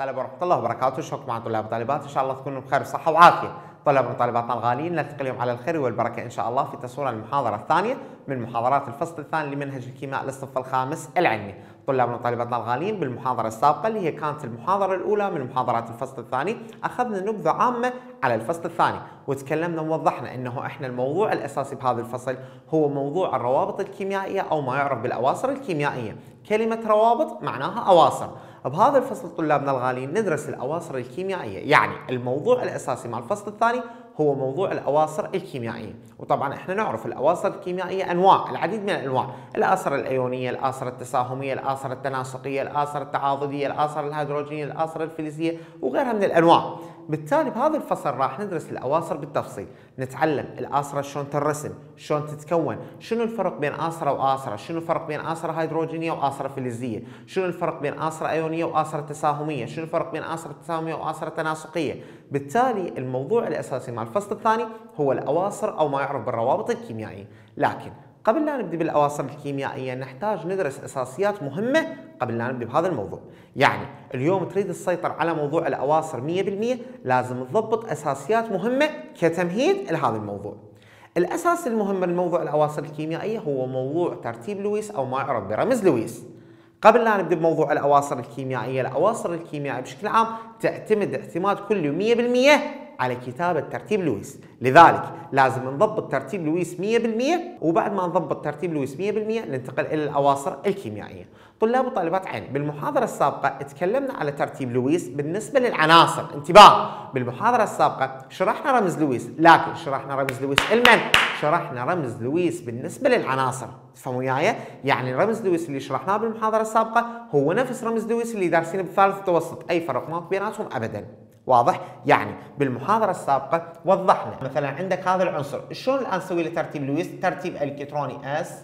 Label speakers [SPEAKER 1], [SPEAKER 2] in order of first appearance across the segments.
[SPEAKER 1] هلا ورحمة الله وبركاته. شكرا مع طلاب وطالبات، ان شاء الله تكونوا بخير صحة وعافية. طلاب وطالباتنا الغاليين، نلتقي اليوم على الخير والبركة ان شاء الله في تصوير المحاضرة الثانية من محاضرات الفصل الثاني لمنهج الكيمياء للصف الخامس العلمي. طلابنا وطالباتنا الغاليين، بالمحاضرة السابقة اللي هي كانت المحاضرة الأولى من محاضرات الفصل الثاني أخذنا نبذة عامة على الفصل الثاني، وتكلمنا ووضحنا أنه إحنا الموضوع الأساسي بهذا الفصل هو موضوع الروابط الكيميائية أو ما يعرف بالأواصر الكيميائية. كلمة روابط معناها أواصر. بهذا الفصل طلابنا الغاليين ندرس الأواصر الكيميائية، يعني الموضوع الأساسي مع الفصل الثاني هو موضوع الأواصر الكيميائية. وطبعا احنا نعرف الأواصر الكيميائية أنواع، العديد من الأنواع، الآثار الأيونية، الآثار التساهمية، الآثار التناسقية، الآثار التعاضدية، الآثار الهيدروجينية، الآثار الفلزية وغيرها من الأنواع. بالتالي بهذا الفصل راح ندرس الأواصر بالتفصيل، نتعلم الآثرة شلون تنرسم، شلون تتكون، شنو الفرق بين آثرة وآثرة، شنو الفرق بين آثرة هيدروجينية وآثرة فلزية، شنو الفرق بين آثرة أيونية وآثرة تساهمية، شنو الفرق بين آثرة تساهمية وآثرة تناسقية. بالتالي الموضوع الأساسي مع الفصل الثاني هو الأواصر أو ما يعرف بالروابط الكيميائية. لكن قبل لا نبدأ بالأواصر الكيميائية نحتاج ندرس أساسيات مهمة قبل لا نبدأ بهذا الموضوع. يعني اليوم تريد تسيطر على موضوع الأواصر 100%، لازم تضبط أساسيات مهمة كتمهيد لهذا الموضوع. الأساس المهم من موضوع الأواصر الكيميائية هو موضوع ترتيب لويس أو ما يعرف برمز لويس. قبل لا نبدأ بموضوع الأواصر الكيميائية، الأواصر الكيميائية بشكل عام تعتمد اعتماد كلي 100% على كتابة ترتيب لويس، لذلك لازم نضبط ترتيب لويس 100%، وبعد ما نضبط ترتيب لويس 100% ننتقل إلى الأواصر الكيميائية. طلاب وطالبات عين، بالمحاضرة السابقة تكلمنا على ترتيب لويس بالنسبة للعناصر. انتباه، بالمحاضرة السابقة شرحنا رمز لويس، لكن شرحنا رمز لويس لمن؟ شرحنا رمز لويس بالنسبة للعناصر. تفهموا وياي؟ يعني رمز لويس اللي شرحناه بالمحاضرة السابقة هو نفس رمز لويس اللي دارسينه بالثالث متوسط، أي فرق ما بيناتهم أبدا. واضح؟ يعني بالمحاضرة السابقة وضحنا مثلا عندك هذا العنصر، شلون الآن نسوي له ترتيب لويس؟ ترتيب الكتروني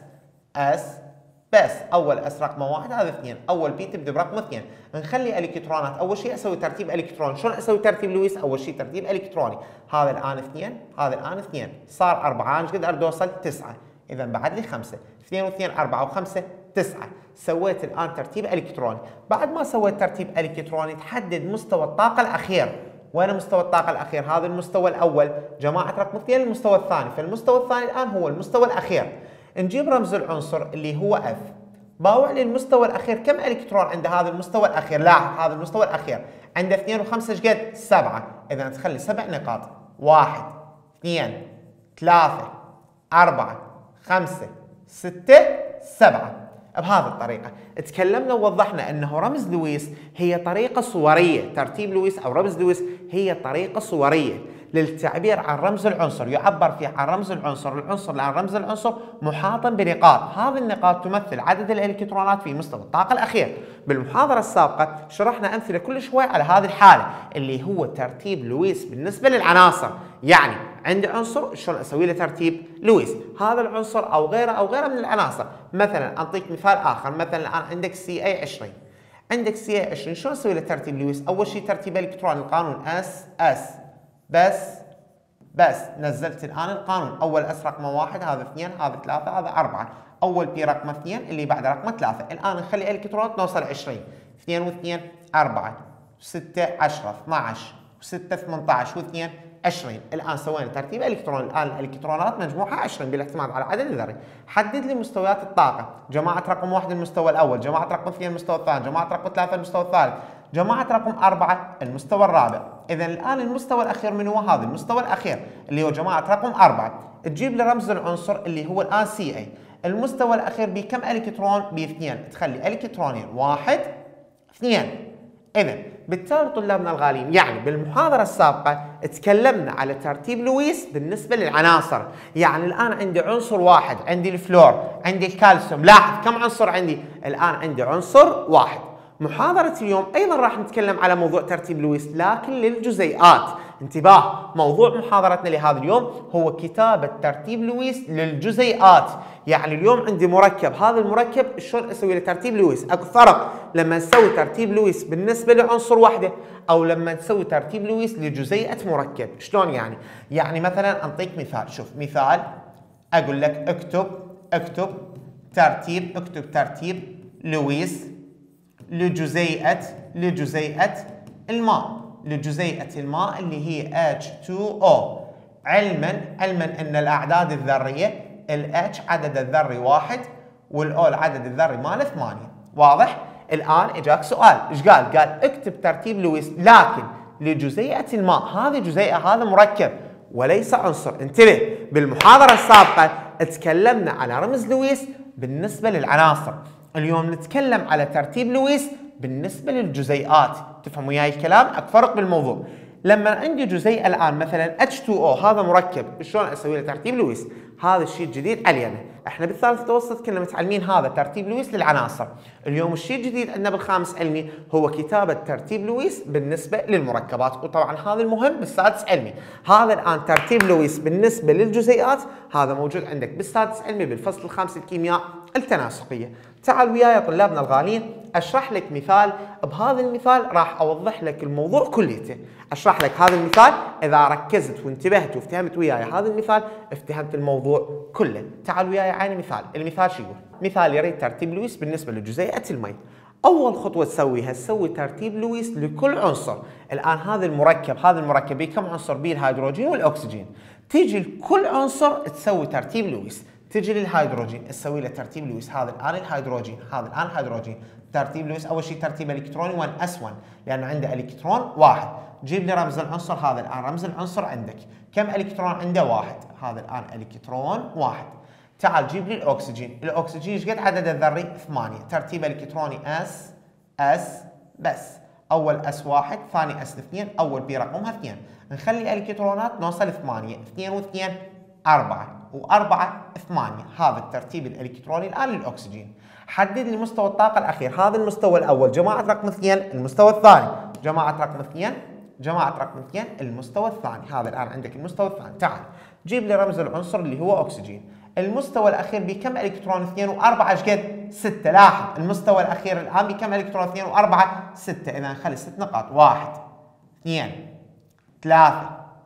[SPEAKER 1] اس بس اول اس رقم 1 هذا 2، اول بي تبدا برقم 2، نخلي الكترونات اول شيء اسوي ترتيب الكتروني. شلون اسوي ترتيب لويس؟ اول شيء ترتيب الكتروني، هذا الان 2 هذا الان 2 صار 4، ايش قد اريد اوصل؟ 9، اذا بعد لي 5، 2 و2 4 و5 9. سويت الان ترتيب الكتروني. بعد ما سويت ترتيب الكتروني تحدد مستوى الطاقه الاخير. وين مستوى الطاقه الاخير؟ هذا المستوى الاول، جماعه رقم 2 المستوى الثاني، فالمستوى الثاني الان هو المستوى الاخير. نجيب رمز العنصر اللي هو اف، باوع لي المستوى الاخير كم الكترون عند هذا المستوى الاخير. لاحظ هذا المستوى الاخير عنده 2 و5 ايش قد؟ 7، اذا تخلي 7 نقاط، 1 2 3 4 5 6 7. بهذه الطريقة تكلمنا ووضحنا انه رمز لويس هي طريقة صورية، ترتيب لويس او رمز لويس هي طريقة صورية للتعبير عن رمز العنصر، يعبر فيه عن رمز العنصر، الآن رمز العنصر محاطا بنقاط، هذه النقاط تمثل عدد الالكترونات في مستوى الطاقة الأخير. بالمحاضرة السابقة شرحنا أمثلة كل شوي على هذه الحالة اللي هو ترتيب لويس بالنسبة للعناصر. يعني عندي عنصر شلون اسوي له ترتيب لويس، هذا العنصر او غيره من العناصر. مثلا اعطيك مثال اخر، مثلا الان عندك CA20، عندك CA20 شلون اسوي له ترتيب لويس؟ اول شيء ترتيب الكتروني، القانون اس بس نزلت الان القانون، اول اس رقم 1 هذا 2 هذا 3 هذا 4، اول بي رقم 2 اللي بعد رقم 3. الان نخلي الكترونات نوصل 20، 2 و2 4 6 10 12 و6 18 و2 20. الان سوينا ترتيب الكترون، الان الالكترونات مجموعها 20 بالاعتماد على عدد الذري. حدد لي مستويات الطاقه، جماعه رقم 1 المستوى الاول، جماعه رقم 2 المستوى الثاني، جماعه رقم 3 المستوى الثالث، جماعه رقم 4 المستوى الرابع. اذا الان المستوى الاخير من هو؟ هذا المستوى الاخير اللي هو جماعه رقم 4. تجيب لي رمز العنصر اللي هو الان CA، المستوى الاخير بكم الكترون؟ ب2، تخلي الكترونين 1 2. إذا بالتالي طلابنا الغاليين، يعني بالمحاضرة السابقة تكلمنا على ترتيب لويس بالنسبة للعناصر. يعني الآن عندي عنصر واحد، عندي الفلور، عندي الكالسيوم. لاحظ كم عنصر عندي؟ الآن عندي عنصر واحد. محاضرة اليوم أيضا راح نتكلم على موضوع ترتيب لويس لكن للجزيئات. انتباه، موضوع محاضرتنا لهذا اليوم هو كتابة ترتيب لويس للجزيئات. يعني اليوم عندي مركب، هذا المركب شلون اسوي له ترتيب لويس؟ اكو فرق لما نسوي ترتيب لويس بالنسبة لعنصر واحدة او لما نسوي ترتيب لويس لجزيئة مركب. شلون يعني؟ يعني مثلا انطيك مثال، شوف مثال اقول لك اكتب ترتيب لويس لجزيئة الماء، لجزيئة الماء اللي هي H2O. علما ان الاعداد الذريه الH عدد الذري 1 والO العدد الذري ماله 8. واضح؟ الان اجاك سؤال، ايش قال؟ قال اكتب ترتيب لويس لكن لجزيئة الماء. هذه جزيئة، هذا مركب وليس عنصر. انتبه، بالمحاضرة السابقة تكلمنا على رمز لويس بالنسبة للعناصر، اليوم نتكلم على ترتيب لويس بالنسبة للجزيئات. تفهم وياي الكلام؟ اكو فرق بالموضوع. لما عندي جزيء الان مثلا H2O، هذا مركب، شلون اسوي له ترتيب لويس؟ هذا الشيء الجديد علينا. احنا بالثالث متوسط كنا متعلمين هذا ترتيب لويس للعناصر. اليوم الشيء الجديد عندنا بالخامس علمي هو كتابه ترتيب لويس بالنسبه للمركبات، وطبعا هذا المهم بالسادس علمي. هذا الان ترتيب لويس بالنسبه للجزيئات، هذا موجود عندك بالسادس علمي بالفصل الخامس الكيمياء التناسقيه. تعال وياي طلابنا الغاليين اشرح لك مثال. بهذا المثال راح اوضح لك الموضوع كليته. اشرح لك هذا المثال، اذا ركزت وانتبهت وافتهمت وياي هذا المثال افتهمت الموضوع كله. تعال وياي عين مثال. المثال شو يقول؟ مثال يريد ترتيب لويس بالنسبه لجزيئه المي. اول خطوه تسويها تسوي ترتيب لويس لكل عنصر. الان هذا المركب بيه كم عنصر؟ بيه الهيدروجين والاكسجين. تيجي لكل عنصر تسوي ترتيب لويس. تجي للهيدروجين تسوي له ترتيب لويس. هذا الان الهيدروجين، ترتيب لويس اول شيء ترتيب الكتروني 1s1 لانه عنده الكترون واحد. جيب لي رمز العنصر. هذا الان رمز العنصر عندك كم الكترون عنده؟ واحد. هذا الان الكترون واحد. تعال جيب لي الاكسجين. الاكسجين ايش قد عدد الذري؟ 8. ترتيب الكتروني اس بس، اول اس واحد، ثاني اس 2، اول بي رقمها 2. نخلي الكترونات نوصل 8، 2 و2 4 و4 8. هذا الترتيب الالكتروني الان للاكسجين. حدد لي مستوى الطاقه الاخير. هذا المستوى الاول جماعه رقم 2، المستوى الثاني جماعه رقم 2 المستوى الثاني. هذا الان عندك المستوى الثاني. تعال جيب لي رمز العنصر اللي هو اكسجين. المستوى الاخير بكم الكترون؟ 2 و4 ايش قد؟ 6. لاحظ المستوى الاخير الان بكم الكترون؟ 2 و4 6. اذا نخلي 6 نقاط. 1 2 3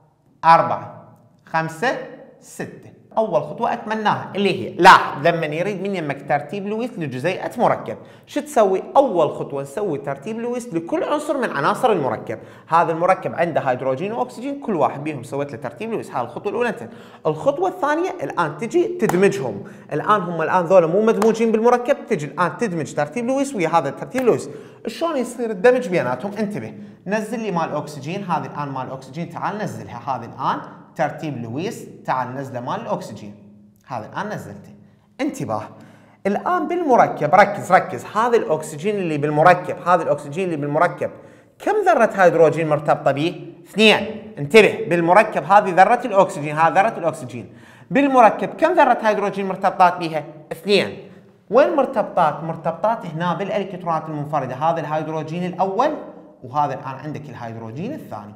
[SPEAKER 1] 4 5 6. اول خطوه اتمناها اللي هي لاحظ لما يريد من يمك ترتيب لويس لجزيئه مركب، شو تسوي؟ اول خطوه نسوي ترتيب لويس لكل عنصر من عناصر المركب. هذا المركب عنده هيدروجين واكسجين، كل واحد بيهم سويت له ترتيب لويس. هذه الخطوه الاولى انتهت. الخطوه الثانيه الان تجي تدمجهم. الان ذولا مو مدموجين بالمركب، تجي الان تدمج ترتيب لويس ويا هذا الترتيب لويس. شلون يصير الدمج بيناتهم؟ انتبه، نزل لي مال اكسجين. هذه الان مال اكسجين، تعال نزلها. هذه الان ترتيب لويس، تعال نزله مال الاكسجين. هذا الان نزلته. انتباه، الان بالمركب ركز. هذا الاكسجين اللي بالمركب، كم ذره هيدروجين مرتبطه به؟ 2. انتبه، بالمركب هذه ذره الاكسجين، هذه ذره الاكسجين. بالمركب كم ذره هيدروجين مرتبطات بها؟ 2. وين مرتبطات هنا بالالكترونات المنفرده. هذا الهيدروجين الاول وهذا الان عندك الهيدروجين الثاني.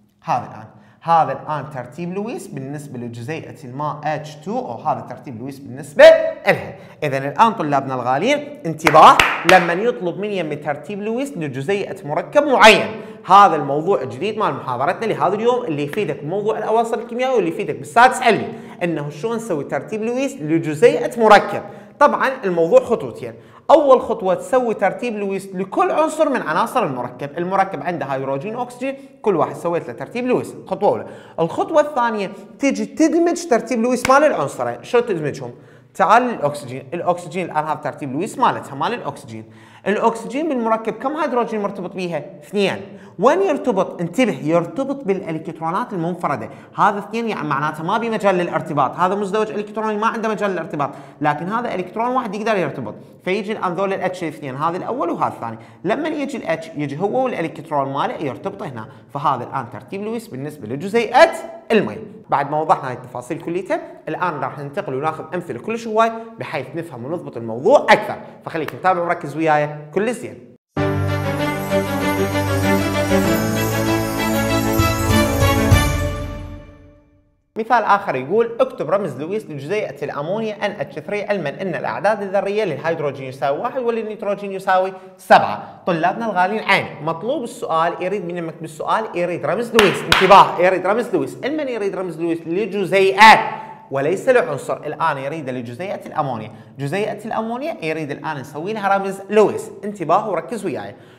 [SPEAKER 1] هذا الآن ترتيب لويس بالنسبة لجزيئة الماء H2O. هذا ترتيب لويس بالنسبة لها. إذا الآن طلابنا الغاليين انتباه، لما يطلب من يمي ترتيب لويس لجزيئة مركب معين، هذا الموضوع الجديد مال محاضرتنا لهذا اليوم اللي يفيدك بموضوع الأواصر الكيميائي واللي يفيدك بالسادس علمي، إنه شلون نسوي ترتيب لويس لجزيئة مركب. طبعا الموضوع خطوتين. اول خطوه تسوي ترتيب لويس لكل عنصر من عناصر المركب عنده هيدروجين واكسجين، كل واحد سويت له ترتيب لويس. خطوه اولى. الخطوه الثانيه تيجي تدمج ترتيب لويس مال العنصرين. شلون تدمجهم؟ تعال الاكسجين الان هذا ترتيب لويس مالتها مال الاكسجين بالمركب كم هيدروجين مرتبط بيها؟ 2. وين يرتبط؟ انتبه، يرتبط بالالكترونات المنفرده. هذا 2 يعني معناته ما بمجال للارتباط. هذا مزدوج الكتروني ما عنده مجال للارتباط، لكن هذا الكترون واحد يقدر يرتبط. فيجي الان ذول الاتش 2، هذا الاول وهذا الثاني. لما يجي الاتش يجي هو والالكترون ماله يرتبط هنا. فهذا الان ترتيب لويس بالنسبه لجزيئه المي. بعد ما وضحنا هاي التفاصيل كليتها، الان راح ننتقل وناخذ امثله كلش هواي بحيث نفهم ونضبط الموضوع اكثر. فخليك متابع وركز وياي كل زين. مثال آخر يقول اكتب رمز لويس لجزيئة الأمونيا NH3 علما أن الأعداد الذرية للهيدروجين يساوي 1 وللنيتروجين يساوي 7. طلابنا الغاليين عين، مطلوب السؤال يريد منك بالسؤال يريد رمز لويس. انتباه، يريد رمز لويس. المن يريد رمز لويس لجزيئات وليس لعنصر. الآن يريد لجزيئة الأمونيا. جزيئة الأمونيا يريد الآن نسوي لها رمز لويس. انتباه وركز وياي.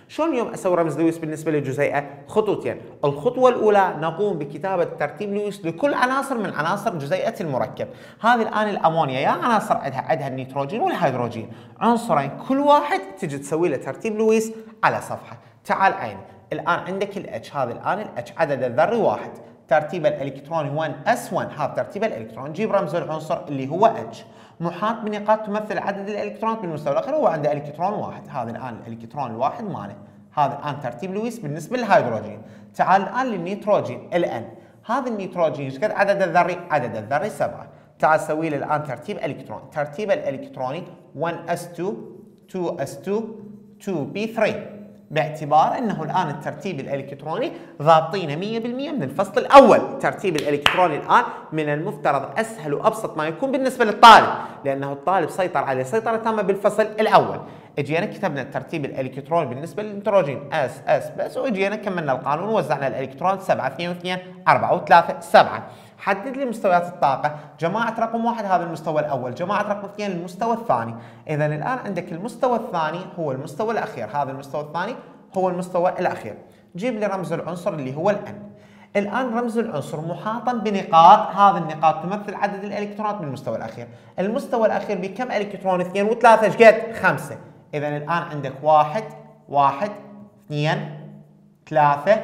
[SPEAKER 1] شلون اليوم اسوي رمز لويس بالنسبه للجزيئه؟ خطوتين، الخطوه الاولى نقوم بكتابه ترتيب لويس لكل عناصر من عناصر جزيئه المركب. هذه الان الامونيا يا عناصر عندها النيتروجين والهيدروجين، عنصرين كل واحد تجي تسوي له ترتيب لويس على صفحه. تعال عيني، الان عندك الاتش، هذا الان الاتش عدد الذري 1، ترتيب الالكتروني 1s1، هذا ترتيب الالكترون، جيب رمز العنصر اللي هو اتش، محاط بنقاط تمثل عدد الالكترونات بالمستوى الاخير، هو عنده الكترون واحد، هذا الان الالكترون الواحد ماله، هذا الان ترتيب لويس بالنسبه للهيدروجين. تعال الان للنيتروجين الان، هذا النيتروجين ايش قد عدد الذري؟ عدد الذري 7. تعال سوي له الان ترتيب الكترون، ترتيب الالكتروني 1s2 2s2 2p3، باعتبار انه الان الترتيب الالكتروني ضابطينه 100% من الفصل الاول. ترتيب الالكتروني الان من المفترض اسهل وابسط ما يكون بالنسبه للطالب، لانه الطالب سيطر عليه سيطره تامه بالفصل الاول. اجينا كتبنا الترتيب الالكتروني بالنسبه للنيتروجين اس بس، واجينا كملنا القانون ووزعنا الالكترون 7 2 2 4 و3 7. حدد لي مستويات الطاقة، جماعة رقم 1 هذا المستوى الأول، جماعة رقم 2 المستوى الثاني. إذا الآن عندك المستوى الثاني هو المستوى الأخير، هذا المستوى الثاني هو المستوى الأخير. جيب لي رمز العنصر اللي هو الان. الآن رمز العنصر محاطا بنقاط، هذه النقاط تمثل عدد الإلكترونات بالمستوى الأخير. المستوى الأخير بكم إلكترون؟ 2 و3 ايش قد؟ 5. إذا الآن عندك 1 1 2 3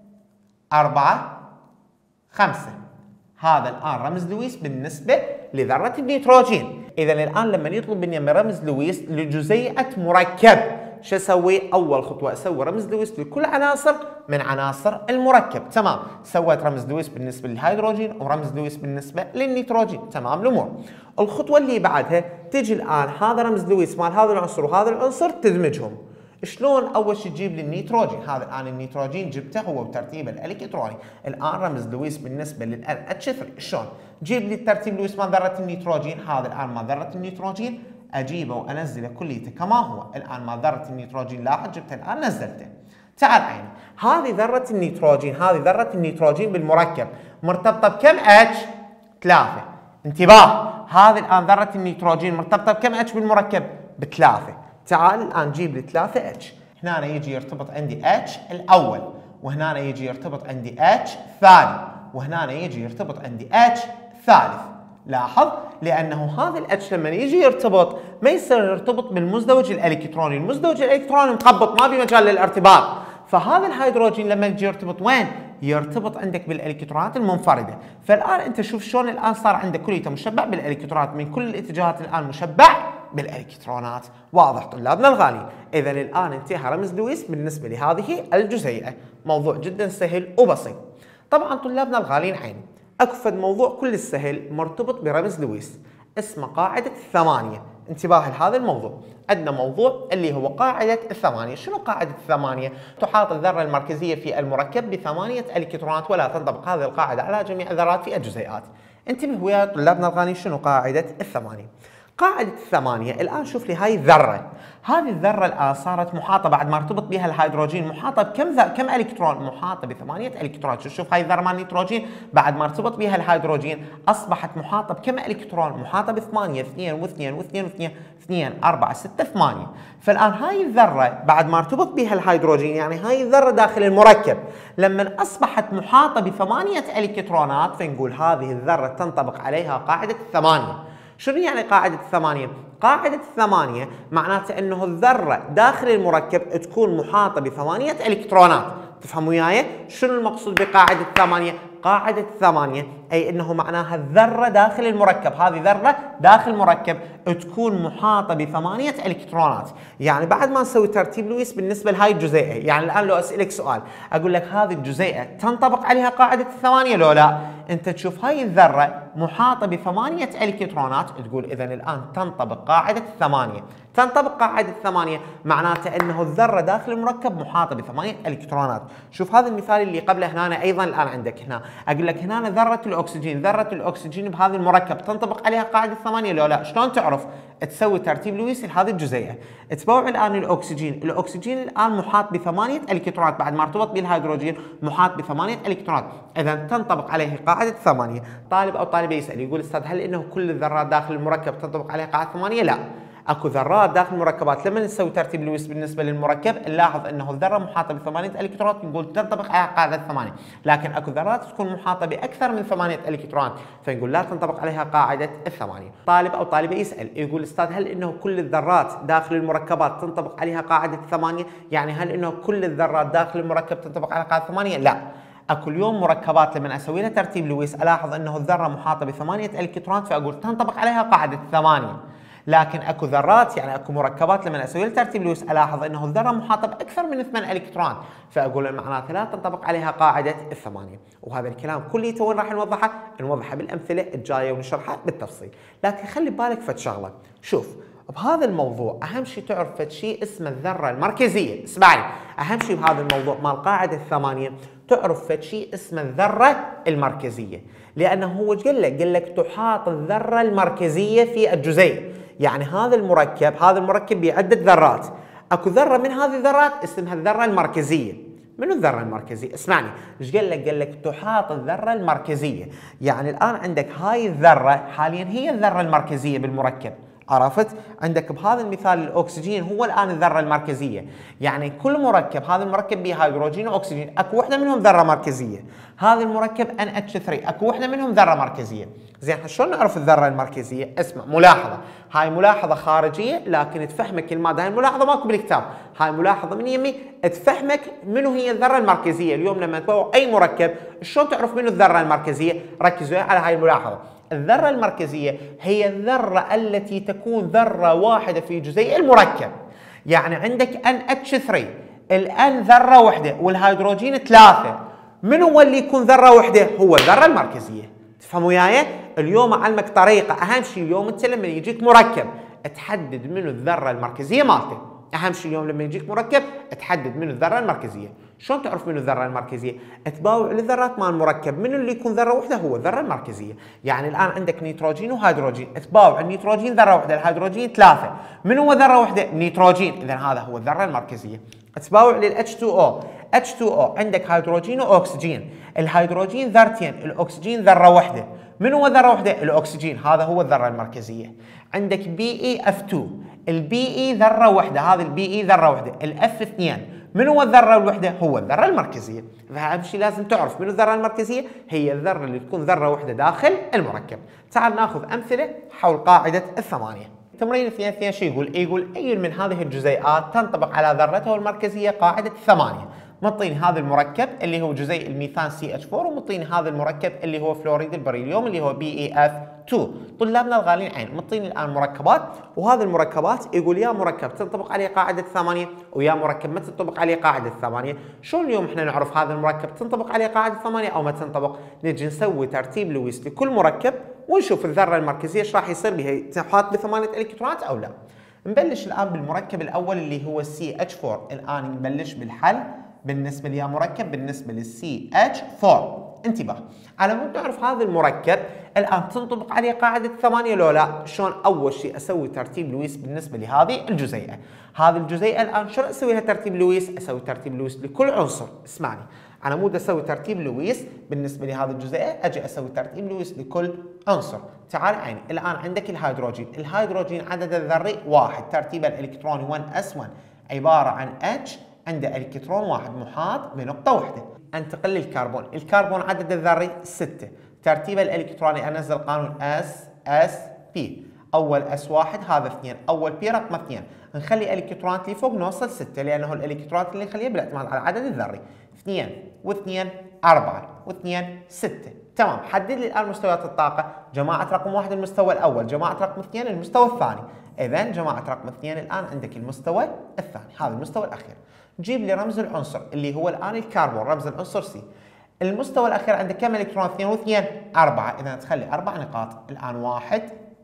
[SPEAKER 1] 4 5. هذا الآن رمز لويس بالنسبة لذرة النيتروجين. إذا الآن لما يطلب مني رمز لويس لجزيئة مركب، شو اسوي؟ اول خطوه اسوي رمز لويس لكل عناصر من عناصر المركب. تمام، سويت رمز لويس بالنسبه للهيدروجين ورمز لويس بالنسبه للنيتروجين. تمام الامور. الخطوه اللي بعدها تجي الان هذا رمز لويس مال هذا العنصر وهذا العنصر تدمجهم. شلون؟ اول شيء تجيب لي النيتروجين، هذا الان النيتروجين جبته هو بترتيبه الالكتروني. الان رمز لويس بالنسبه للان اتش 3، شلون؟ جيب لي الترتيب لويس مال ذره النيتروجين، هذا الان مال ذره النيتروجين اجيبه وانزله كليته كما هو. الان مال ذره النيتروجين لاحظ جبته الان نزلته. تعال عيني، هذه ذره النيتروجين، هذه ذره النيتروجين بالمركب مرتبطه بكم اتش؟ 3. انتباه، هذه الان ذره النيتروجين مرتبطه بكم اتش بالمركب؟ ب3. تعال الان جيب لي 3 اتش، هنا يجي يرتبط عندي اتش الاول، وهنا يجي يرتبط عندي اتش ثاني، وهنا يجي يرتبط عندي اتش ثالث. لاحظ، لانه هذا الاتش لما يجي يرتبط ما يصير يرتبط بالمزدوج الالكتروني، المزدوج الالكتروني مقبض ما في مجال للارتباط. فهذا الهيدروجين لما يجي يرتبط وين؟ يرتبط عندك بالالكترونات المنفرده. فالان انت شوف شلون الان صار عندك كليته مشبع بالالكترونات من كل الاتجاهات، الان مشبع بالالكترونات. واضح طلابنا الغاليين؟ اذا الان انتهى رمز لويس بالنسبه لهذه الجزيئه، موضوع جدا سهل وبسيط. طبعا طلابنا الغاليين عيني، اكو موضوع كل السهل مرتبط برمز لويس اسمه قاعده الثمانيه. انتباه لهذا الموضوع، عندنا موضوع اللي هو قاعده الثمانيه. شنو قاعده الثمانيه؟ تحاط الذره المركزيه في المركب بثمانيه الكترونات، ولا تنطبق هذه القاعده على جميع الذرات في الجزيئات. انتبه ويا طلابنا الغاليين، شنو قاعده الثمانيه؟ قاعدة الثمانية الآن شوف لي هاي الذرة، هذه الذرة الآن صارت محاطة بعد ما ارتبط بها الهيدروجين، محاطة كم إلكترون؟ محاطة ب8 إلكترونات. شوف هاي الذرة مال النيتروجين بعد ما ارتبط بها الهيدروجين أصبحت محاطة بكم إلكترون؟ محاطة ب8، 2 و2 و2 و2 2 4 6 8. فالآن هاي الذرة بعد ما ارتبط بها الهيدروجين، يعني هاي الذرة داخل المركب لما أصبحت محاطة ب8 إلكترونات، فنقول هذه الذرة تنطبق عليها قاعدة الثمانية. شنو يعني قاعدة الثمانية؟ قاعدة الثمانية معناته انه الذرة داخل المركب تكون محاطة ب8 الكترونات. تفهم وياي؟ شنو المقصود بقاعدة الثمانية؟ قاعدة الثمانية أي أنه معناها الذرة داخل المركب، هذه ذرة داخل المركب تكون محاطة ب8 إلكترونات. يعني بعد ما نسوي ترتيب لويس بالنسبة لهاي الجزيئة، يعني الآن لو أسألك سؤال أقول لك هذه الجزيئة تنطبق عليها قاعدة الثمانية لو لا؟ أنت تشوف هاي الذرة محاطة ب8 إلكترونات، تقول إذا الآن تنطبق قاعدة الثمانية. تنطبق قاعدة الثمانية معناته أنه الذرة داخل المركب محاطة ب8 إلكترونات. شوف هذا المثال اللي قبله هنا أيضا الآن عندك هنا أقول لك هنا ذرة الأكسجين، ذرة الأكسجين بهذا المركب تنطبق عليها قاعدة الثمانية لو لا؟ شلون تعرف؟ تسوي ترتيب لويس لهذه الجزيئة. تبوع الآن الأكسجين، الأكسجين الآن محاط ب8 إلكترونات بعد ما ارتبط بالهيدروجين، محاط ب8 إلكترونات، إذا تنطبق عليه قاعدة الثمانية. طالب أو طالبة يسأل يقول أستاذ هل إنه كل الذرات داخل المركب تنطبق عليها قاعدة الثمانية؟ لا. اكو ذرات داخل المركبات لما نسوي ترتيب لويس بالنسبه للمركب نلاحظ انه الذره محاطه ب8 الكترونات نقول تنطبق على قاعده 8، لكن اكو ذرات تكون محاطه باكثر من 8 الكترونات فنقول لا تنطبق عليها قاعده الثمانيه. طالب او طالبه يسال يقول استاذ هل انه كل الذرات داخل المركبات تنطبق عليها قاعده الثمانيه؟ يعني هل انه كل الذرات داخل المركب تنطبق على قاعده 8؟ لا. اكو اليوم مركبات لما اسوي لها ترتيب لويس الاحظ انه الذره محاطه ب8 الكترونات فاقول تنطبق عليها قاعده 8. لكن اكو ذرات يعني اكو مركبات لما اسوي لها ترتيب لويس الاحظ انه الذره محاطه باكثر من 8 الكترون فاقول معناته لا تنطبق عليها قاعده الثمانيه. وهذا الكلام كليته وين راح نوضحه؟ نوضحه بالامثله الجايه ونشرحها بالتفصيل. لكن خلي ببالك فد شغله، شوف بهذا الموضوع اهم شيء تعرف فد شيء اسمه الذره المركزيه. اسمعني، اهم شيء بهذا الموضوع مال قاعده الثمانيه تعرف فد شيء اسمه الذره المركزيه، لانه هو قال لك تحاط الذره المركزيه في الجزيء. يعني هذا المركب بعده ذرات، اكو ذره من هذه الذرات اسمها الذره المركزيه. منو الذره المركزيه؟ اسمعني ايش قال لك تحاط الذره المركزيه. يعني الان عندك هاي الذره حاليا هي الذره المركزيه بالمركب، عرفت؟ عندك بهذا المثال الاكسجين هو الان الذره المركزيه. يعني كل مركب، هذا المركب به هيدروجين واكسجين، اكو وحده منهم ذره مركزيه. هذا المركب NH3 اكو وحده منهم ذره مركزيه. زين شلون نعرف الذره المركزيه؟ اسمع ملاحظه، هاي ملاحظه خارجيه لكن تفهمك الماده، هاي الملاحظه ماكو بالكتاب، هاي ملاحظه من يمي تفهمك منو هي الذره المركزيه. اليوم لما تبوع اي مركب شلون تعرف منو الذره المركزيه؟ ركزوا على هاي الملاحظه. الذرة المركزية هي الذرة التي تكون ذرة واحدة في جزيء المركب. يعني عندك NH3 الان ذرة واحدة والهيدروجين 3، من هو اللي يكون ذرة واحدة؟ هو الذرة المركزية. تفهموا وياي؟ اليوم اعلمك طريقة، اهم شيء اليوم انت لما يجيك مركب تحدد منو الذرة المركزية مالته. اهم شيء اليوم لما يجيك مركب تحدد منو الذره المركزيه. شلون تعرف منو الذره المركزيه؟ تباوع الذرات مال المركب، منو اللي يكون ذره واحده؟ هو الذره المركزيه. يعني الان عندك نيتروجين وهيدروجين، تباوع النيتروجين ذره واحده، الهيدروجين 3، منو هو ذره واحده؟ نيتروجين، اذا هذا هو الذره المركزيه. تباوع لل H2O عندك هيدروجين واكسجين، الهيدروجين ذرتين، الاكسجين ذره واحده، من هو ذره واحده؟ الاكسجين، هذا هو الذره المركزيه. عندك BeF2 الBe ذره واحده، هذا الBe ذره واحده، الF2 من هو الذره الوحده؟ هو الذره المركزيه. فاهم شيء لازم تعرف منو الذره المركزيه؟ هي الذره اللي تكون ذره واحده داخل المركب. تعال ناخذ امثله حول قاعده الثمانيه. تمرين 2 شو يقول؟ يقول اي من هذه الجزيئات تنطبق على ذرته المركزيه قاعده الثمانيه. مطيني هذا المركب اللي هو جزيء الميثان CH4 ومطيني هذا المركب اللي هو فلوريد البريليوم اللي هو BeF2. طلابنا الغالين عين مطيني الان مركبات، وهذه المركبات يقول يا مركب تنطبق عليه قاعده الثمانيه ويا مركب ما تنطبق عليه قاعده الثمانيه. شلون اليوم احنا نعرف هذا المركب تنطبق عليه قاعده الثمانيه او ما تنطبق؟ نجي نسوي ترتيب لويس لكل مركب ونشوف الذره المركزيه ايش راح يصير بها، تحاط ب8 الكترونات او لا. نبلش الان بالمركب الاول اللي هو CH4. الان نبلش بالحل بالنسبه لي مركب بالنسبه للسي CH4. انتبه، على مود نعرف هذا المركب الان تنطبق عليه قاعده الثمانيه لو لا. شلون؟ اول شيء اسوي ترتيب لويس بالنسبه لهذه الجزيئه. هذه الجزيئه الان شلون اسوي لها ترتيب لويس؟ اسوي ترتيب لويس لكل عنصر. اسمعني، على مود اسوي ترتيب لويس بالنسبه لهذه الجزيئه اجي اسوي ترتيب لويس لكل عنصر. تعال عيني، الان عندك الهيدروجين، الهيدروجين عدد الذري 1، ترتيبه الالكتروني 1s1 عباره عن H عنده الكترون واحد محاط بنقطه واحده. انتقل للكربون، الكربون عدد الذري 6، ترتيبه الالكتروني انزل قانون SSP، اول S1 هذا 2، اول P رقم 2. نخلي الالكترونات اللي فوق نوصل 6 لانه الالكترونات اللي نخليها بالاعتماد على العدد الذري. 2 و2 4 و2 6. تمام، حدد لي الان مستويات الطاقه. جماعه رقم 1 المستوى الاول، جماعه رقم 2 المستوى الثاني. اذا جماعه رقم 2 الان عندك المستوى الثاني، هذا المستوى الاخير. جيب لي رمز العنصر اللي هو الان الكربون، رمز العنصر C. المستوى الاخير عندك كم الكترون؟ 2 و2 4، اذا تخلي 4 نقاط. الان 1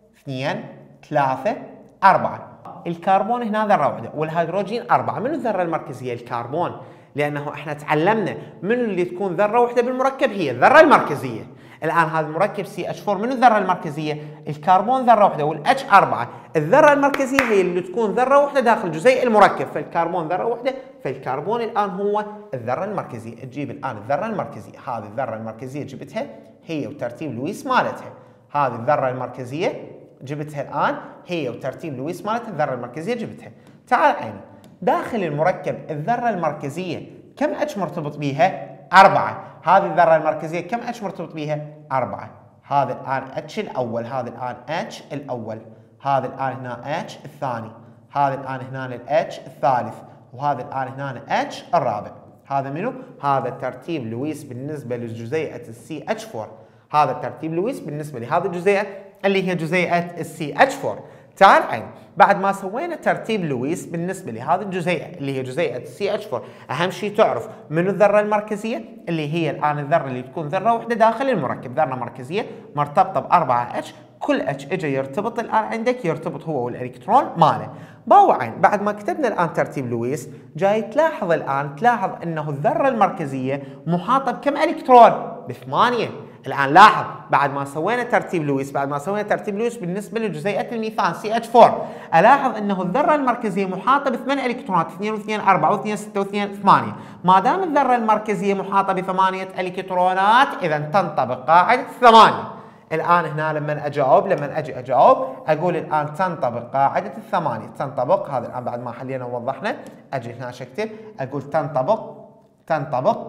[SPEAKER 1] 2 3 4. الكربون هنا ذره واحده والهيدروجين 4. من الذره المركزيه؟ الكربون، لانه احنا تعلمنا من اللي تكون ذره واحده بالمركب هي الذره المركزيه. الان هذا المركب CH4 من الذره المركزيه؟ الكربون ذره واحده والH 4. الذره المركزيه هي اللي تكون ذره واحده داخل جزيء المركب، فالكربون ذره واحده، فالكربون الان هو الذره المركزيه. تجيب الان الذره المركزيه، هذه الذره المركزيه جبتها هي وترتيب لويس مالتها. هذه الذره المركزيه جبتها الان هي وترتيب لويس مالت الذره المركزيه جبتها. تعال عيني داخل المركب الذره المركزيه كم اتش مرتبط بيها؟ 4. هذه الذره المركزيه كم اتش مرتبط بيها؟ 4. هذا الان اتش الاول، هذا الان اتش الاول، هذا الان هنا اتش الثاني، هذا الان هنا الاتش الثالث، وهذا الان هنا اتش الرابع. هذا منو؟ هذا ترتيب لويس بالنسبه لجزيئه السي اتش 4. هذا ترتيب لويس بالنسبه لهذه الجزيئه اللي هي جزيئه السي اتش 4. تعال عين بعد ما سوينا ترتيب لويس بالنسبه لهذه الجزيئه اللي هي جزيئه السي اتش 4، اهم شيء تعرف منو الذره المركزيه اللي هي الان الذره اللي تكون ذره واحده داخل المركب، ذره مركزيه مرتبطه ب 4 اتش، كل اتش اجى يرتبط الان عندك يرتبط هو والالكترون ماله. باوعين بعد ما كتبنا الان ترتيب لويس جاي تلاحظ الان انه الذره المركزيه محاطه بكم الكترون؟ ب8. الان لاحظ بعد ما سوينا ترتيب لويس بالنسبه لجزيئه الميثان سي اتش 4، الاحظ انه الذره المركزيه محاطه ب8 الكترونات، 2 و2 4 و2 6 و2 8. ما دام الذره المركزيه محاطه ب8 الكترونات اذا تنطبق قاعده 8. الان هنا لما اجي اجاوب اقول الان تنطبق قاعده 8. تنطبق هذا الان بعد ما حلينا ووضحنا اجي هنا اكتب اقول تنطبق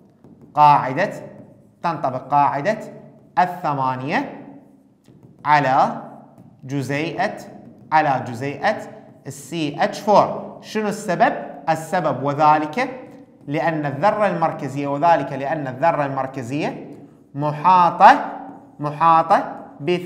[SPEAKER 1] قاعده 8 على جزيئه السي اتش 4. شنو السبب؟ السبب وذلك لان الذره المركزيه محاطة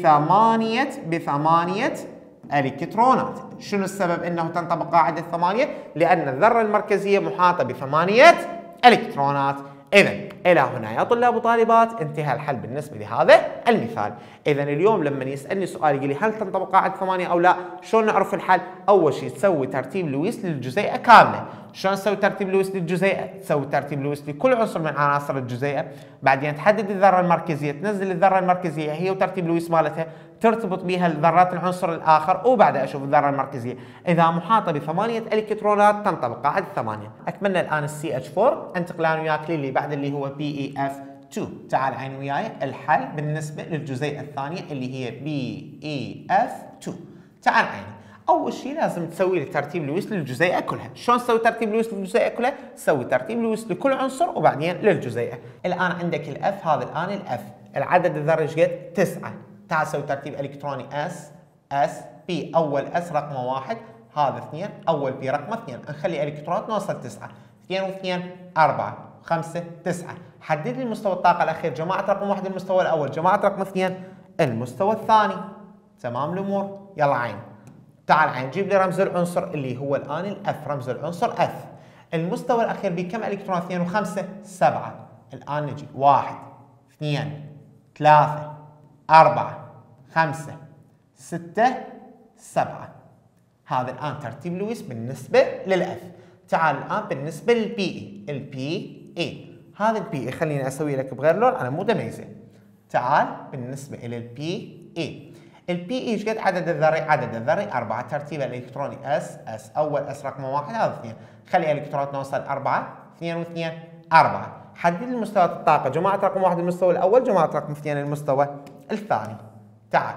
[SPEAKER 1] بثمانية الكترونات. شنو السبب انه تنطبق قاعدة 8؟ لان الذرة المركزية محاطة ب8 الكترونات. اذا الى هنا يا طلاب وطالبات انتهى الحل بالنسبة لهذا المثال. اذا اليوم لما يسألني سؤال يقول لي هل تنطبق قاعدة 8 او لا، شلون نعرف الحل؟ اول شيء تسوي ترتيب لويس للجزيئة كاملة. شلون تسوي ترتيب لويس للجزيئة؟ تسوي ترتيب لويس لكل عنصر من عناصر الجزيئة، بعدين تحدد الذرة المركزية، تنزل الذرة المركزية هي وترتيب لويس مالتها، ترتبط بها ذرات العنصر الآخر، وبعدها أشوف الذرة المركزية إذا محاطة ب8 الكترونات تنطبق قاعدة 8. أكملنا الآن السي اتش 4، انتقل أنا وياك للي بعد اللي هو بي اي اف 2. تعال عين وياي الحل بالنسبة للجزيئة الثانية اللي هي بي اي اف 2. تعال عيني اول شيء لازم تسوي لي ترتيب لويس للجزيئه كلها. شلون تسوي ترتيب لويس للجزيئه كلها؟ سوي ترتيب لويس لكل عنصر وبعدين للجزيئه. الان عندك الاف، هذا الان الاف العدد الذري ايش قد؟ 9. تعال سوي ترتيب الكتروني اس بي، اول اس رقمه 1، هذا 2، اول بي رقمه 2، نخلي الكترونات نوصل 9، 2 و2 4 5 9. حدد لي مستوى الطاقه الاخير، جماعه رقم 1 المستوى الاول، جماعه رقم 2 المستوى الثاني. تمام الامور؟ يلا عين. تعال عين جيب لي رمز العنصر اللي هو الان الاف، رمز العنصر اف. المستوى الاخير بكم الكترون؟ 2 و5 7. الان نجي 1 2 3 4 5 6 7. هذا الان ترتيب لويس بالنسبه للاف. تعال الان بالنسبه للبي اي، هذا البي اي خليني اسوي لك بغير لون انا مو دميزه. تعال بالنسبه الى البي اي، البي اي ايش قد عدد الذري؟ عدد الذري 4. ترتيب الالكتروني اس اول اس رقمه 1 هذا 2، خلي الالكترونات نوصل 4 2 و2 4. حدد لي مستويات الطاقه، جماعه رقم 1 المستوى الاول، جماعه رقم 2 المستوى الثاني. تعال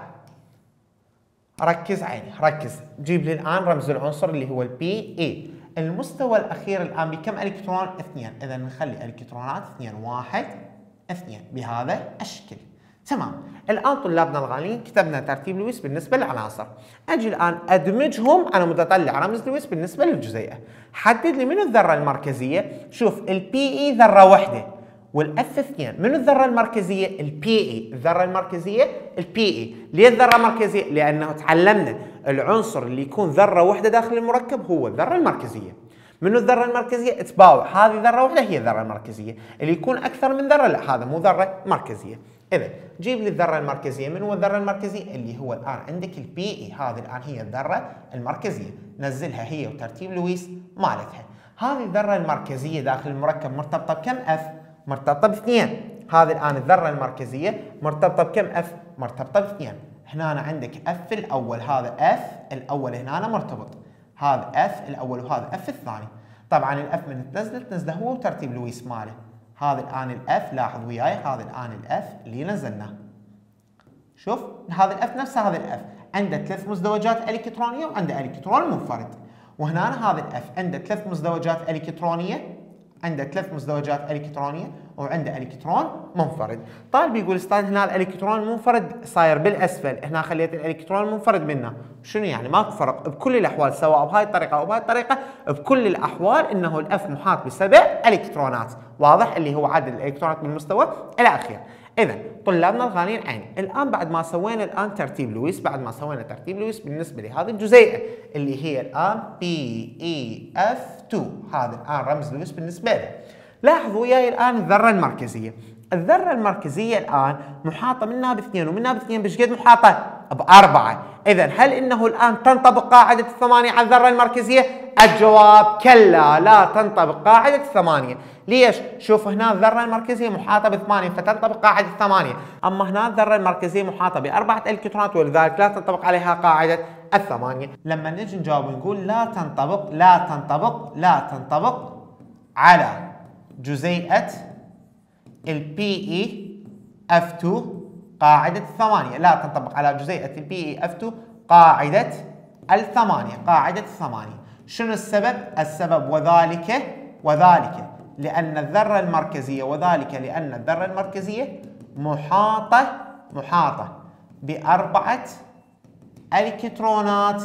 [SPEAKER 1] ركز عيني ركز، جيب لي الان رمز العنصر اللي هو البي اي. المستوى الاخير الان بكم الكترون؟ 2. اذا نخلي الكترونات 2 1 2 بهذا الشكل. تمام. الان طلابنا الغاليين كتبنا ترتيب لويس بالنسبه للعناصر، اجي الان ادمجهم على مود اطلع رمز لويس بالنسبه للجزيئه. حدد لي منو الذره المركزيه؟ شوف البي اي ذره واحده والاف 2. منو الذره المركزيه؟ البي اي. الذره المركزيه البي اي. ليه الذره المركزيه؟ لانه تعلمنا العنصر اللي يكون ذره واحده داخل المركب هو الذره المركزيه. منو الذره المركزيه؟ تباوع، هذه ذره واحده هي الذره المركزيه، اللي يكون اكثر من ذره لا هذا مو ذره مركزيه. اذا جيب لي الذره المركزيه. من هو الذره المركزيه؟ اللي هو الان عندك البي اي، هذه الان هي الذره المركزيه، نزلها هي وترتيب لويس مالتها. هذه الذره المركزيه داخل المركب مرتبطه بكم اف؟ مرتبطه ب2. هذه الان الذره المركزيه مرتبطه بكم اف؟ مرتبطه ب2. هنا أنا عندك اف الاول، هذا اف الاول هنا مرتبط، هذا اف الاول وهذا اف الثاني. طبعا الاف من تنزله هو وترتيب لويس ماله. هذا الان الاف، لاحظ وياي هذا الان الاف اللي نزلناه. شوف هذا الاف نفسه هذا الاف، عنده 3 مزدوجات الكترونيه وعنده الكترون منفرد. وهنا هذا الاف عنده 3 مزدوجات الكترونيه، عنده 3 مزدوجات الكترونيه وعنده الكترون منفرد. طالب يقول استاذ هنا الالكترون المنفرد صاير بالاسفل، هنا خليت الالكترون المنفرد منه، شنو يعني؟ ماكو فرق بكل الاحوال سواء بهاي الطريقه او بهاي الطريقه، بكل الاحوال انه الاف محاط ب7 الكترونات، واضح اللي هو عدد الالكترونات بالمستوى الاخير. اذا طلابنا الغاليين عين، الان بعد ما سوينا ترتيب لويس، بعد ما سوينا ترتيب لويس بالنسبه لهذه الجزيئه اللي هي الان PeF2، هذا الان رمز لويس بالنسبه له. لاحظوا وياي الان الذره المركزيه، الذره المركزيه الان محاطه منها باثنين، ومنها باثنين بشقد محاطه؟ ب4. اذا هل انه الان تنطبق قاعده الثمانيه على الذره المركزيه؟ الجواب كلا، لا تنطبق قاعده الثمانيه. ليش؟ شوف هنا الذره المركزيه محاطه ب8 فتنطبق قاعده الثمانيه، اما هنا الذره المركزيه محاطه ب4 الكترونات ولذلك لا تنطبق عليها قاعده الثمانيه. لما نجي نجاوب نقول لا تنطبق على جزيئه PeF2 قاعده الثمانيه، لا تنطبق على جزيئه PeF2 قاعده الثمانيه. شنو السبب؟ السبب وذلك لأن الذرة المركزية، وذلك لأن الذرة المركزية محاطة ب4 الكترونات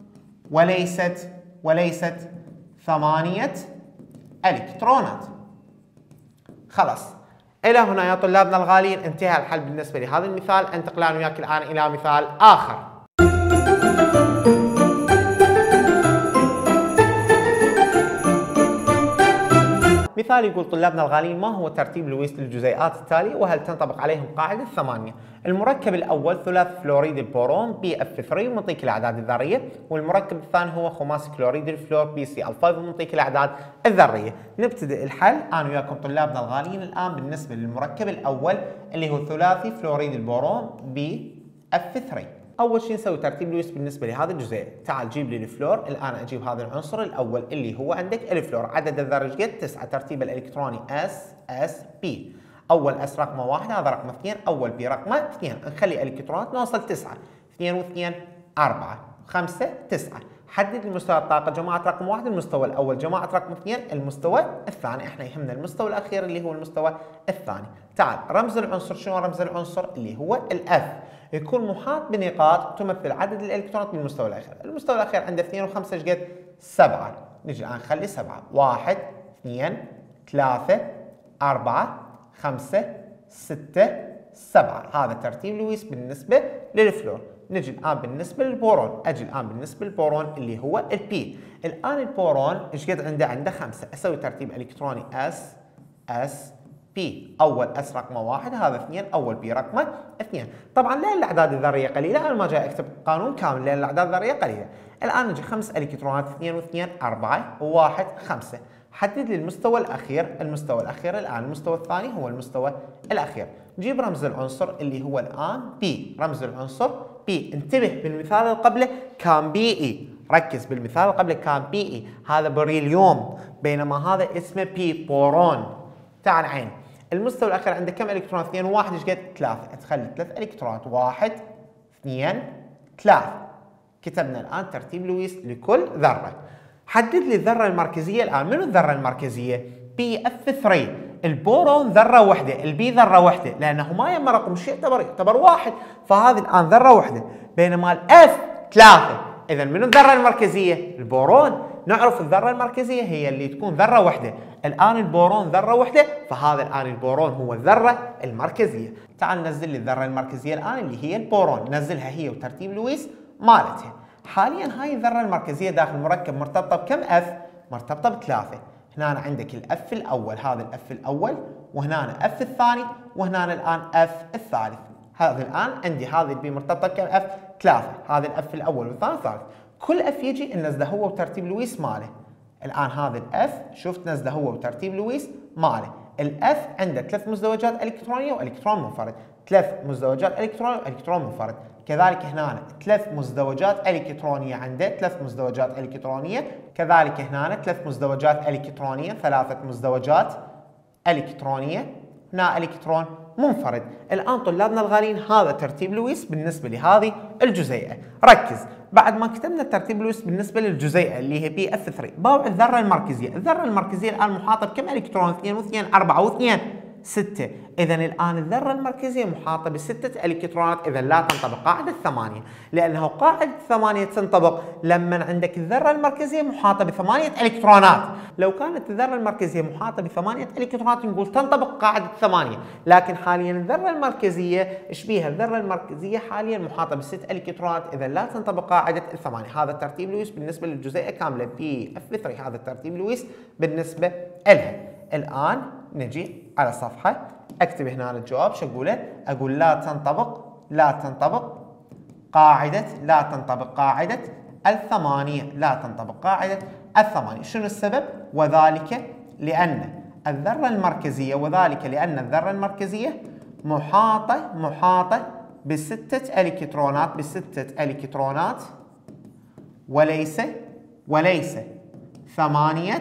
[SPEAKER 1] وليست 8 الكترونات. خلاص، إلى هنا يا طلابنا الغاليين انتهى الحل بالنسبة لهذا المثال. انتقل أنا وياك الآن إلى مثال آخر. مثال يقول طلابنا الغاليين ما هو ترتيب لويس للجزيئات التالية وهل تنطبق عليهم قاعدة الثمانية؟ المركب الأول ثلاثي فلوريد البورون PF3 ومنطيك الأعداد الذرية، والمركب الثاني هو خماسي كلوريد الفلور PCl5 ومنطيك الأعداد الذرية. نبتدئ الحل أنا وياكم طلابنا الغاليين الآن بالنسبة للمركب الأول اللي هو ثلاثي فلوريد البورون PF3. اول شيء نسوي ترتيب لويس بالنسبه لهذا الجزيء. تعال جيب لي الفلور. الان اجيب هذا العنصر الاول اللي هو عندك الفلور، عدد الذرات قد 9، ترتيب الالكتروني SSP. اول اس رقمه 1، هذا رقم 2، اول بي رقمه 2. نخلي الكترونات نوصل 9، 2 و2 4 5 9. حدد المستوى الطاقه جماعه رقم 1 المستوى الاول، جماعه رقم 2 المستوى الثاني. احنا يهمنا المستوى الاخير اللي هو المستوى الثاني. تعال رمز العنصر، شنو رمز العنصر؟ اللي هو الاف، يكون محاط بنقاط تمثل عدد الالكترونات بالمستوى الاخير. المستوى الاخير عنده 2 و5 قد 7. نجي الان نخلي 7، 1 2 3 4 5 6 7. هذا ترتيب لويس بالنسبه للفلور. نجي الان بالنسبه للبورون، اجي الان بالنسبه للبورون اللي هو البي. الان البورون ايش قد عنده؟ عنده 5. اسوي ترتيب الكتروني اس بي. اول اس رقمه 1، هذا 2، اول بي رقمه 2. طبعا لان الاعداد الذريه قليله انا ما جاي اكتب قانون كامل لان الاعداد الذريه قليله. الان نجي 5 الكترونات، 2 و2 4 و1 5. حدد لي المستوى الاخير، المستوى الاخير الان المستوى الثاني هو المستوى الاخير. نجيب رمز العنصر اللي هو الان بي، رمز العنصر بي. انتبه بالمثال اللي قبله كان بي اي، ركز بالمثال اللي قبله كان بي اي، هذا بريليوم، بينما هذا اسمه بي بورون. تعال عين المستوى الاخير عنده كم الكترون؟ 2 و1 ايش قد؟ 3. تخلي 3 الكترونات، 1 2 3. كتبنا الان ترتيب لويس لكل ذره. حدد لي الذره المركزيه الان. منو الذره المركزيه؟ PF3. البورون ذره واحده، البي ذره واحده، لانه ما يم رقم شيء يعتبر واحد، فهذه الان ذره واحده، بينما الاف 3. اذا منو الذره المركزيه؟ البورون. نعرف الذره المركزيه هي اللي تكون ذره واحده، الان البورون ذره واحده، فهذا الان البورون هو الذره المركزيه. تعال ننزل لي الذره المركزيه الان اللي هي البورون، نزلها هي وترتيب لويس مالتها. حاليا هاي الذره المركزيه داخل مركب مرتبطه بكم اف؟ مرتبطه بثلاثه. هنا عندك الاف الاول، هذا الاف الاول، وهنا اف الثاني، وهنا الان اف الثالث. هذا الان عندي هذه البي مرتبطه بكم اف؟ 3. هذا الاف الاول والثاني والثالث. كل اف يجي ننزله هو وترتيب لويس ماله. الان هذا الاف شفت نزله هو وترتيب لويس ماله. الاف عنده 3 مزدوجات الكترونيه والكترون منفرد، 3 مزدوجات الكترونيه والكترون منفرد. كذلك هنا 3 مزدوجات الكترونيه عنده 3 مزدوجات الكترونيه، كذلك هنا 3 مزدوجات الكترونيه، 3 مزدوجات الكترونيه، هنا الكترون منفرد. الآن طلابنا الغاليين هذا ترتيب لويس بالنسبة لهذه الجزيئة. ركز، بعد ما كتبنا ترتيب لويس بالنسبة للجزيئة اللي هي بي اف 3 باوع الذرة المركزية. الذرة المركزية الآن محاطة بكم إلكترون؟ 2 و2 4 و2 6. إذا الآن الذرة المركزية محاطة بستة إلكترونات، إذا لا تنطبق قاعدة 8، لأنه قاعدة 8 تنطبق لما عندك الذرة المركزية محاطة ب8 إلكترونات. لو كانت الذرة المركزية محاطة ب8 إلكترونات نقول تنطبق قاعدة 8، لكن حاليا الذرة المركزية إيش بيها؟ الذرة المركزية حاليا محاطة ب6 إلكترونات، إذا لا تنطبق قاعدة 8. هذا ترتيب لويس بالنسبة للجزيئة كاملة بي اف 3، هذا الترتيب لويس بالنسبة لها. الآن نجي على صفحة، اكتب هنا الجواب. شو اقوله؟ اقول لا تنطبق قاعدة الثمانية، لا تنطبق قاعدة الثمانية. شنو السبب؟ وذلك لأن الذرة المركزية محاطة بستة إلكترونات وليس 8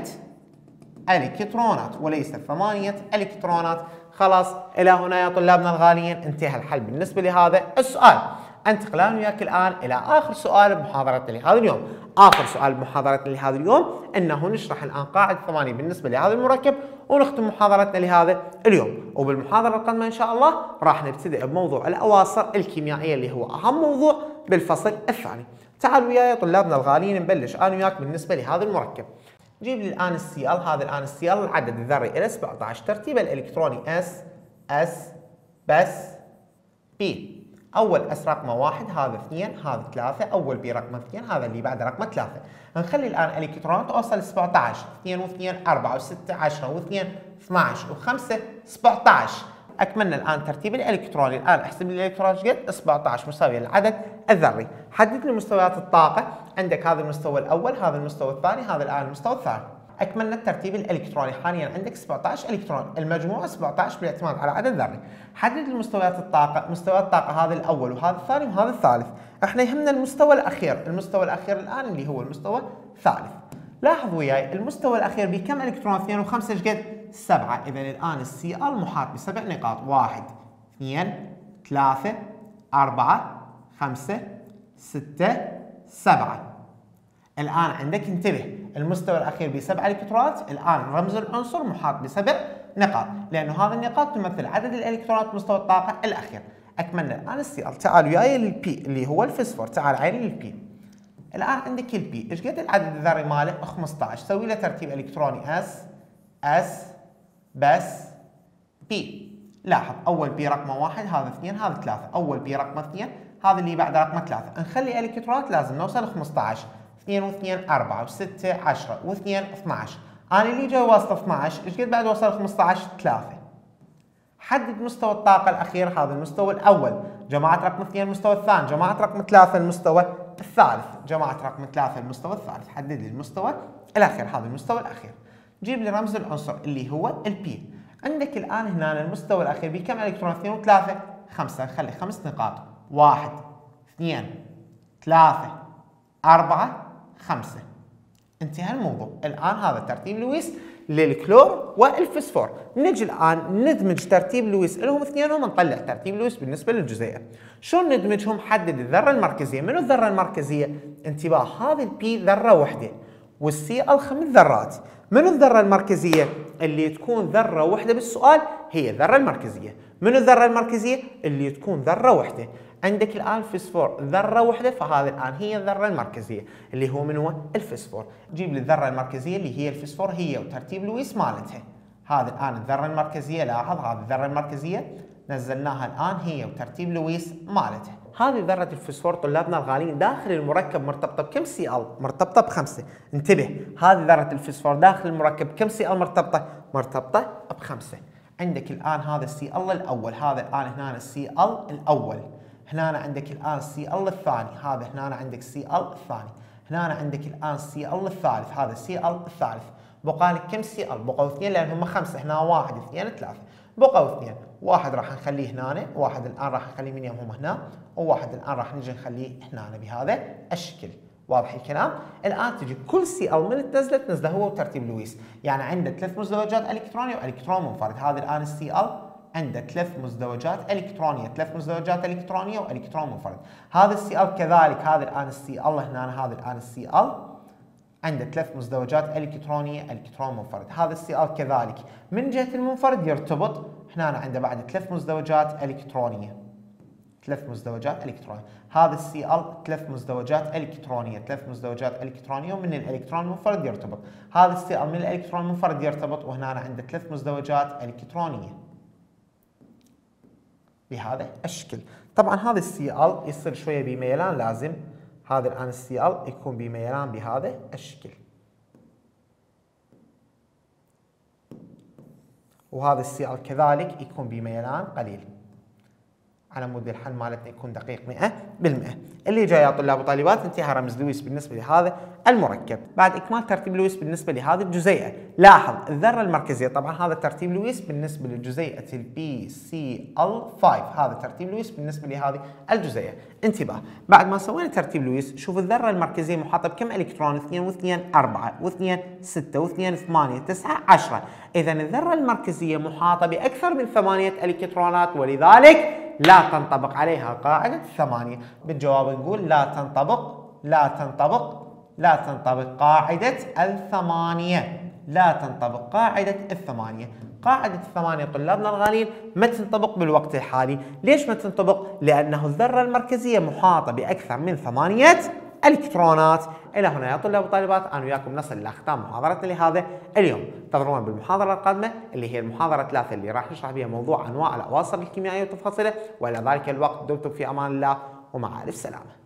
[SPEAKER 1] إلكترونات. خلاص، إلى هنا يا طلابنا الغاليين انتهى الحل بالنسبة لهذا السؤال. انتقل أنا وياك الآن إلى آخر سؤال بمحاضرتنا لهذا اليوم. آخر سؤال بمحاضرتنا لهذا اليوم أنه نشرح الآن قاعدة 8 بالنسبة لهذا المركب ونختم محاضرتنا لهذا اليوم. وبالمحاضرة القادمة إن شاء الله راح نبتدئ بموضوع الأواصر الكيميائية اللي هو أهم موضوع بالفصل الثاني. تعالوا وياي طلابنا الغاليين نبلش أنا وياك بالنسبة لهذا المركب. جيب لي الآن السي ال، هذا الآن السي ال العدد الذري إلى 17، ترتيبه الإلكتروني اس بس بي. أول اس رقمه 1، هذا 2، هذا 3، أول بي رقمه 2، هذا اللي بعده رقمه 3. نخلي الآن الإلكترونات توصل 17، 2 و2 4 و6 10 و2 12 و5 17. أكملنا الآن ترتيب الإلكتروني. الآن احسب لي الإلكترون ايش قد؟ 17 مساوية للعدد الذري. حدد لي مستويات الطاقة. عندك هذا المستوى الأول، هذا المستوى الثاني، هذا الآن المستوى الثاني. أكملنا الترتيب الإلكتروني. حاليا عندك 17 إلكترون، المجموع 17 بالاعتماد على عدد ذري. حدد لي مستويات الطاقة. مستويات الطاقة هذا الأول وهذا الثاني وهذا الثالث. احنا يهمنا المستوى الأخير. المستوى الأخير الآن اللي هو المستوى الثالث. لاحظ وياي المستوى الأخير بكم إلكترون؟ 2 و5 ايش قد؟ 7. إذا الآن السي ال محاط ب7 نقاط، 1 2 3 4 5 6 7. الآن عندك انتبه، المستوى الأخير ب7 إلكترونات. الآن رمز العنصر محاط ب7 نقاط، لأنه هذه النقاط تمثل عدد الإلكترونات مستوى الطاقة الأخير. أكملنا الآن السي ال. تعالوا وياي للبي اللي هو الفسفور. تعال عيني للبي. الآن عندك البي ايش قد العدد الذري ماله؟ 15. سوي له ترتيب إلكتروني اس بس بي. لاحظ أول بي رقمه 1، هذا 2، هذا 3، أول بي رقمه 2، هذا اللي بعده رقمه 3. نخلي الكترونات لازم نوصل 15، 2 و2 4 و6 10 و2 12. أنا اللي جاي واصل 12 ايش قد بعد وصل 15؟ 3. حدد مستوى الطاقة الأخير. هذا المستوى الأول، جماعة رقم 2 المستوى الثاني، جماعة رقم 3 المستوى الثالث، جماعة رقم 3 المستوى الثالث. حدد لي المستوى الأخير، هذا المستوى الأخير. جيب لي رمز العنصر اللي هو البي. عندك الآن هنا المستوى الأخير بكم إلكترون؟ 2 و3 5. نخلي 5 نقاط، 1 2 3 4 5. انتهى الموضوع. الآن هذا ترتيب لويس للكلور والفسفور. نجي الآن ندمج ترتيب لويس لهم اثنينهم، نطلع ترتيب لويس بالنسبة للجزيئة. شلون ندمجهم؟ حدد الذرة المركزية. منو الذرة المركزية؟ انتباه، هذه البي ذرة واحدة والسي ال 5 ذرات. منو الذرة المركزية؟ اللي تكون ذرة واحدة بالسؤال هي الذرة المركزية. منو الذرة المركزية؟ اللي تكون ذرة واحدة. عندك الآن فسفور ذرة واحدة، فهذا الآن هي الذرة المركزية اللي هو من هو الفسفور. جيب لي الذرة المركزية اللي هي الفسفور، هي وترتيب لويس مالتها. هذا الآن الذرة المركزية، لاحظ هذه الذرة المركزية نزلناها الآن هي وترتيب لويس مالتها. هذه ذرة الفسفور طلابنا الغاليين داخل المركب مرتبطة بكم سي ال؟ مرتبطة ب5. انتبه، هذه ذرة الفسفور داخل المركب كم سي ال مرتبطة؟ مرتبطة ب5. عندك الآن هذا السي ال الأول، هذا الآن هنا السي ال الأول. هنا عندك الآن سي ال الثاني، هذا هنا عندك سي ال الثاني. هنا عندك الآن سي ال الثالث، هذا سي ال الثالث. بقى لك كم سي ال؟ بقوا 2 لأن هم 5. هنا 1 2 3، بقوا 2. واحد راح نخليه هنا، واحد الآن راح نخليه من يمهم هنا، وواحد الآن راح نجي نخليه هنا بهذا الشكل. واضح الكلام؟ الآن تجي كل سي ال من تنزله هو وترتيب لويس، يعني عنده 3 مزدوجات الكترونية والكترون منفرد. هذا الآن السي ال عنده 3 مزدوجات الكترونيه، 3 مزدوجات الكترونيه والكترون منفرد. هذا السي ال كذلك، هذا الان السي ال هنا، هذا الان السي ال عنده 3 مزدوجات الكترونيه الكترون منفرد. هذا السي ال كذلك من جهه المنفرد يرتبط، هنا عنده بعد 3 مزدوجات الكترونيه، 3 مزدوجات الكترونيه. هذا السي ال 3 مزدوجات الكترونيه، 3 مزدوجات الكترونيه ومن الالكترون المنفرد يرتبط. هذا السي ال من الالكترون المنفرد يرتبط، وهنا عنده 3 مزدوجات الكترونيه بهذا الشكل. طبعا هذا السي ال يصير شويه بميلان، لازم هذا الان السي ال يكون بميلان بهذا الشكل، وهذا السي ال كذلك يكون بميلان قليل، على مود الحل مالتنا يكون دقيق 100%. اللي جاي يا طلاب وطالبات انتهى رمز لويس بالنسبه لهذا المركب. بعد اكمال ترتيب لويس بالنسبه لهذه الجزيئه، لاحظ الذره المركزيه، طبعا هذا ترتيب لويس بالنسبه لجزيئه البي سي ال 5، هذا ترتيب لويس بالنسبه لهذه الجزيئه. انتباه، بعد ما سوينا ترتيب لويس شوف الذره المركزيه محاطه بكم الكترون؟ 2 و2 4 و2 6 و2 8 9 10. اذا الذره المركزيه محاطه باكثر من 8 الكترونات، ولذلك لا تنطبق عليها قاعدة 8. بالجواب نقول لا تنطبق قاعدة 8. لا تنطبق قاعدة 8. قاعدة 8 طلابنا الغاليين ما تنطبق بالوقت الحالي. ليش ما تنطبق؟ لأنه الذرة المركزية محاطة بأكثر من 8 الكترونات. الى هنا يا طلاب وطالبات انا وياكم نصل الى ختام محاضرتنا لهذا اليوم. انتظرونا بالمحاضره القادمه اللي هي المحاضره 3 اللي راح نشرح بها موضوع انواع الاواصر الكيميائيه وتفاصيلها. والى ذلك الوقت دمتم في امان الله ومع الف سلامه.